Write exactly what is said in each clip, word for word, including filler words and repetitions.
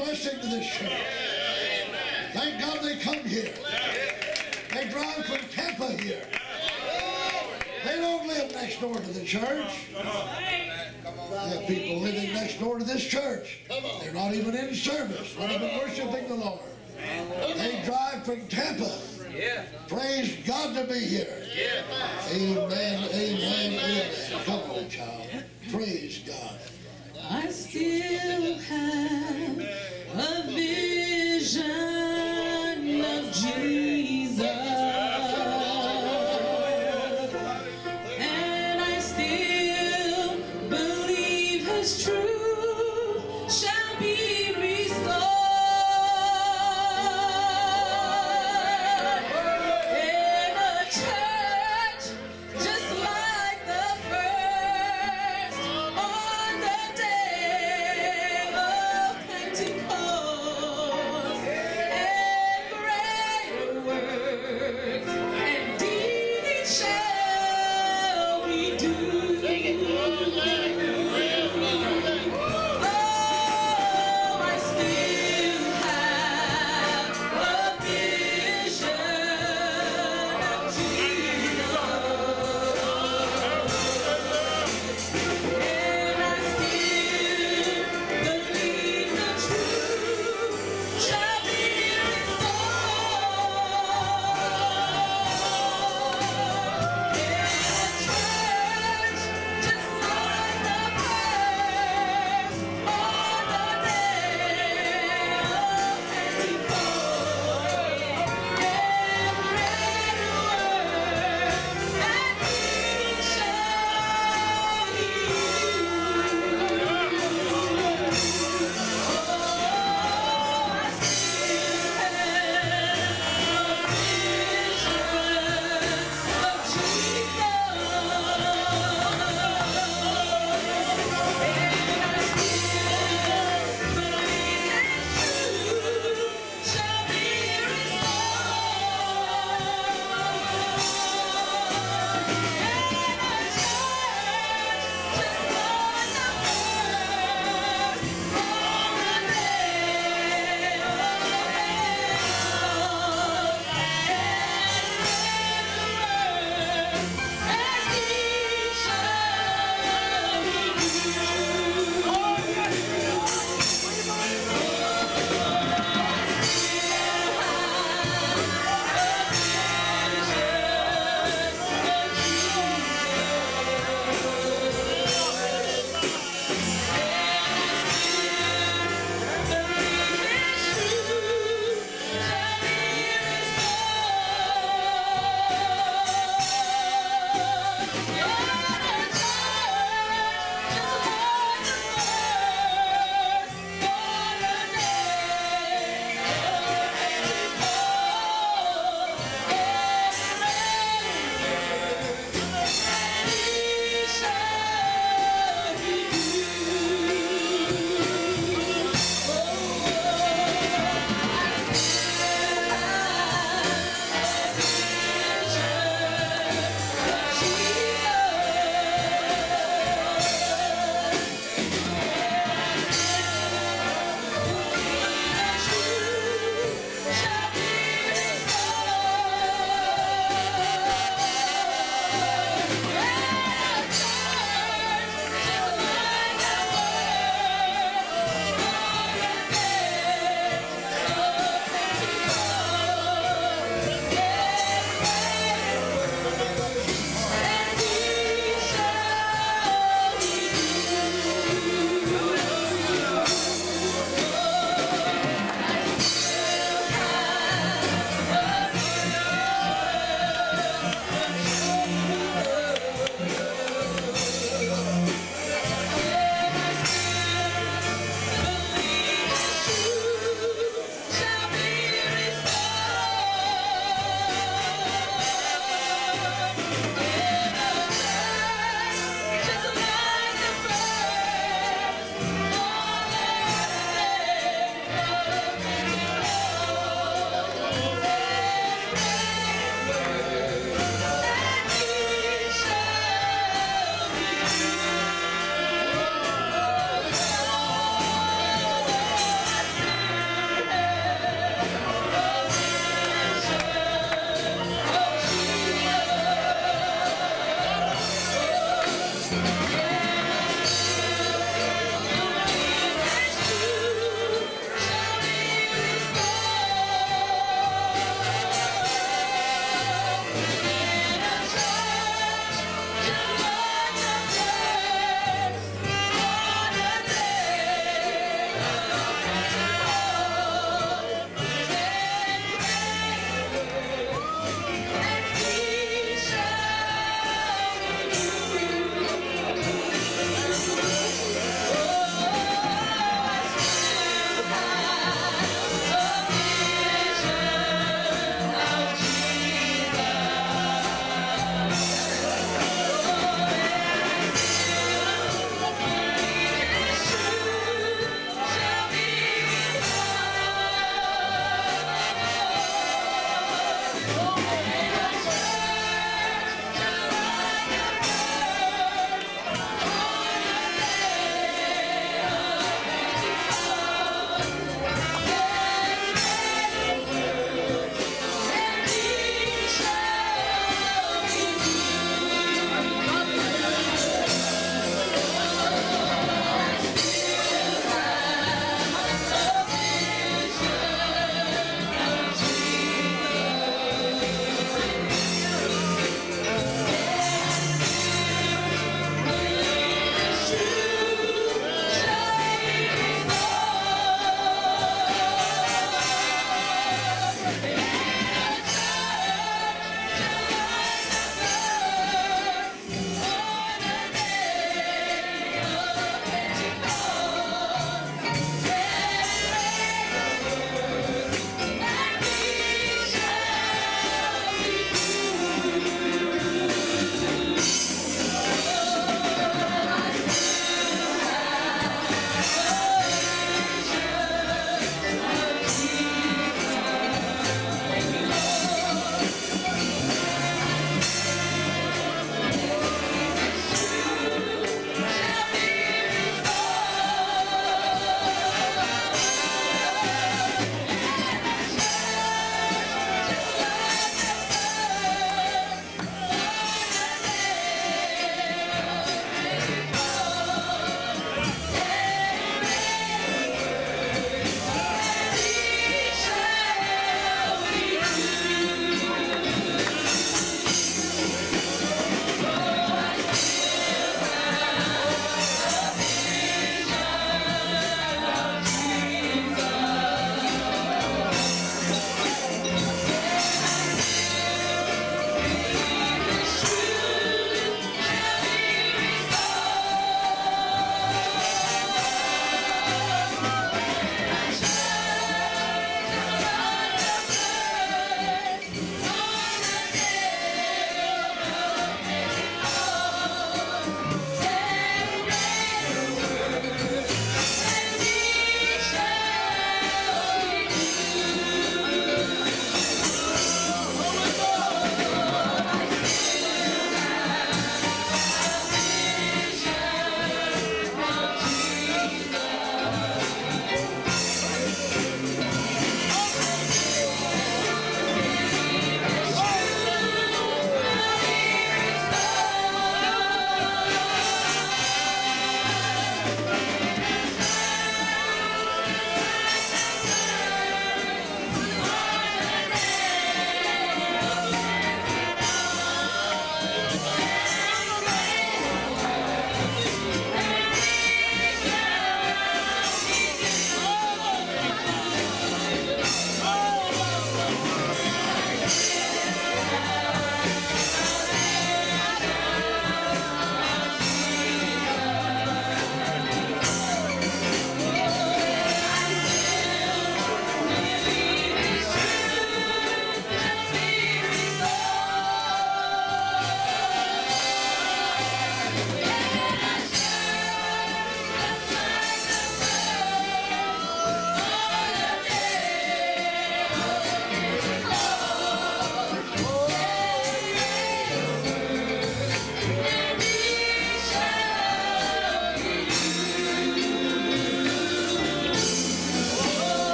blessing to this church. Thank God they come here. They drive from Tampa here. They don't live next door to the church. They have people living next door to this church. They're not even in service, not even worshiping the Lord. They drive from Tampa. Praise God to be here. Amen, amen, amen. Come on, child. Praise God. I still have a vision of Jesus, and I still believe His truth shall be restored. In a church just like the first on the day of Pentecost.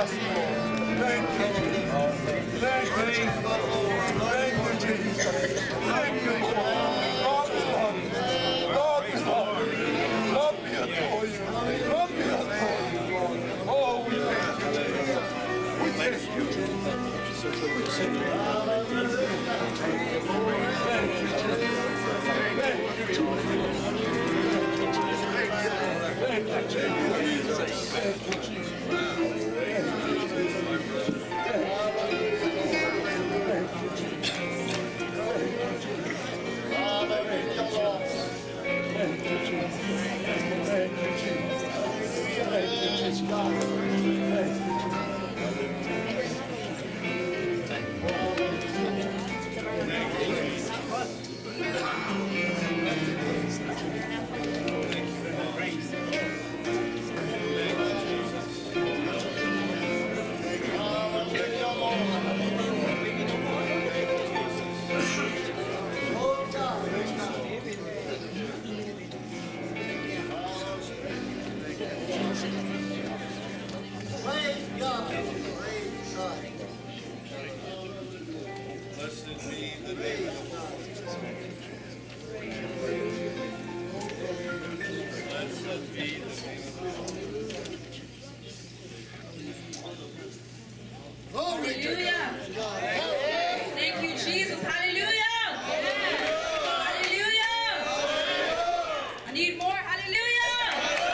Yes, Lord. Thank you, Jesus. Thank you, Jesus. Thank you, Jesus. Thank you, Lord. God, we love you. God, we love you. Love me, adore you. Love me, adore you, Lord. Oh, we thank you, Jesus. We thank you, Jesus. We thank you. Thank you, Jesus. Thank you, Jesus. Thank you, Jesus. Thank you, Jesus. Hallelujah. Thank you, Jesus. Hallelujah. Hallelujah. I need more. Hallelujah.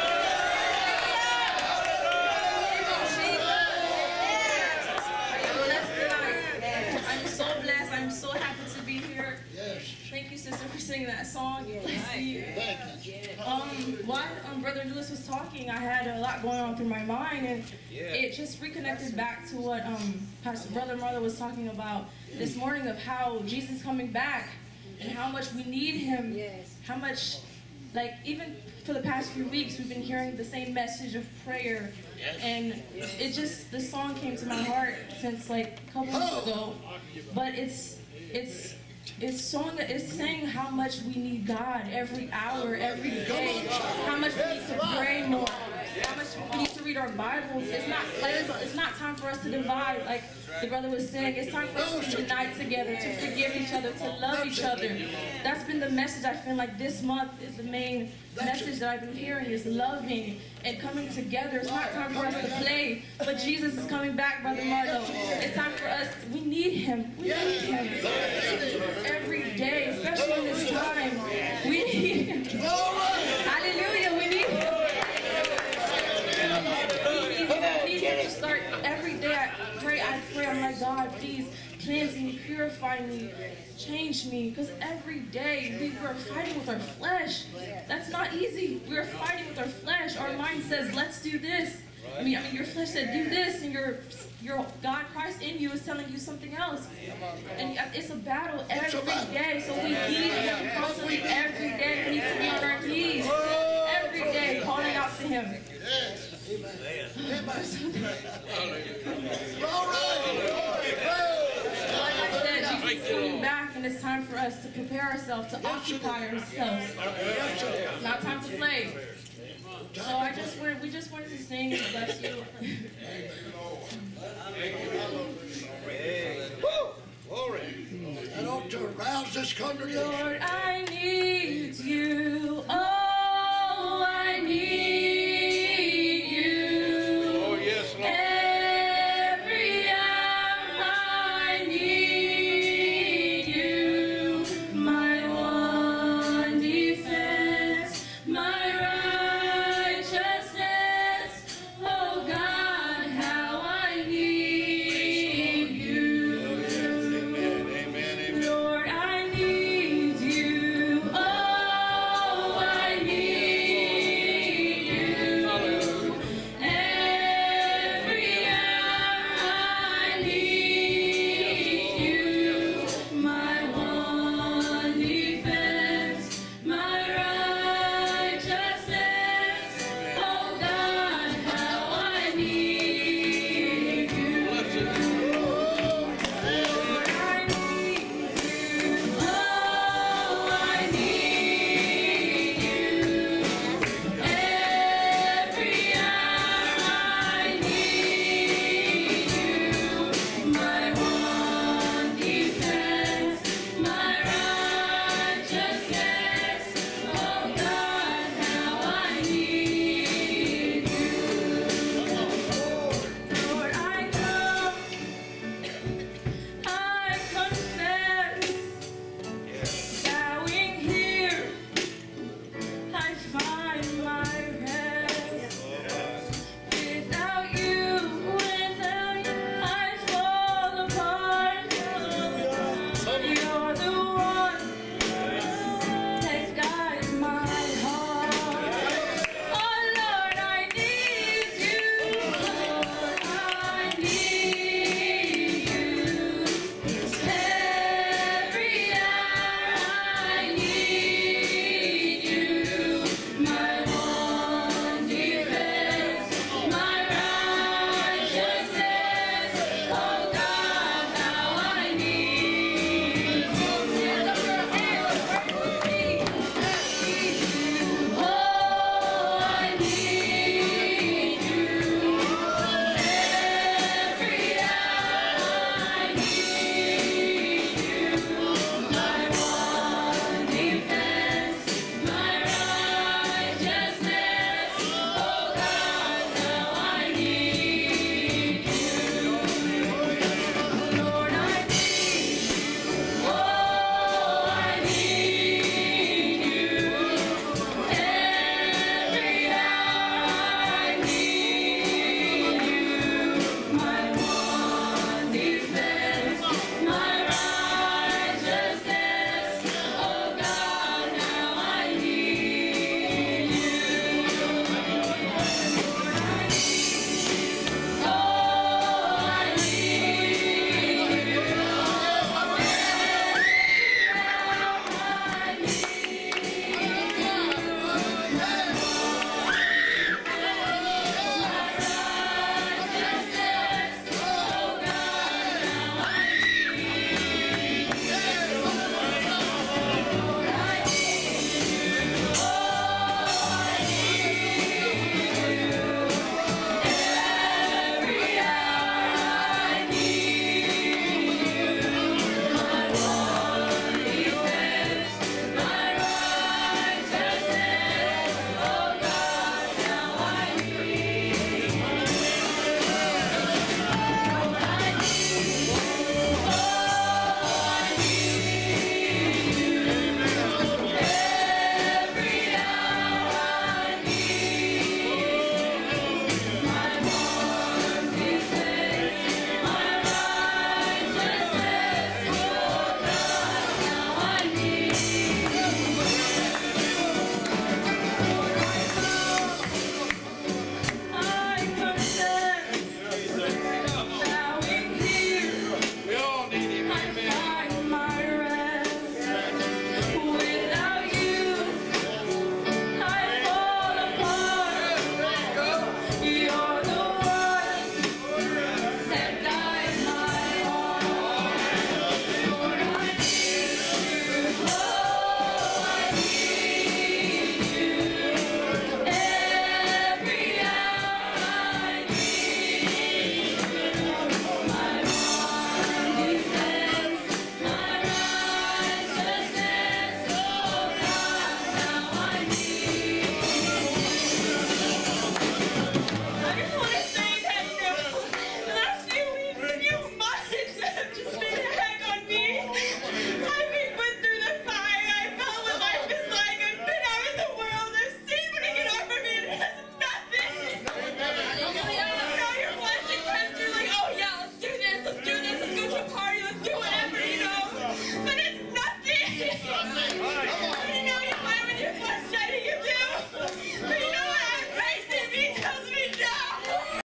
I'm so blessed. I'm so happy to be here. Thank you, sister, for singing that song. Bless you. Um, while um, Brother Lewis was talking, I had a lot going on through my mind, and it just reconnected back to what um, Pastor Brother Martha was talking about this morning, of how Jesus is coming back and how much we need him. How much, like, even for the past few weeks, we've been hearing the same message of prayer. And it just, the song came to my heart since like a couple weeks ago. But it's, it's, It's showing, it's saying how much we need God every hour, every day. How much we need to pray more. How much we need to read our Bibles. It's not, like, it's not time for us to divide, like the brother was saying. It's time for us to unite together, to forgive each other, to love each other. That's been the message. I feel like this month is the main message that I've been hearing, is loving and coming together. It's not time for us to play, but Jesus is coming back, Brother Marlo. It's time for us. We need him. We need him every day, especially in this time. We need him. Hallelujah. We need him. We need him to start every day. I pray, I pray, I'm like, God, please cleanse me, purify me, change me. Because every day we were fighting with our flesh. That's not easy. We are fighting with our flesh. Our mind says, let's do this. I mean, I mean, your flesh said, do this, and your your God, Christ in you, is telling you something else. And it's a battle every day. So we need him constantly every day. We need to be on our knees every day, calling out to him. Amen. Like I said, Jesus is coming back, and it's time for us to prepare ourselves, to occupy ourselves. Not time to play. So I just wanted, we just wanted to sing and bless you. That ought to arouse this congregation.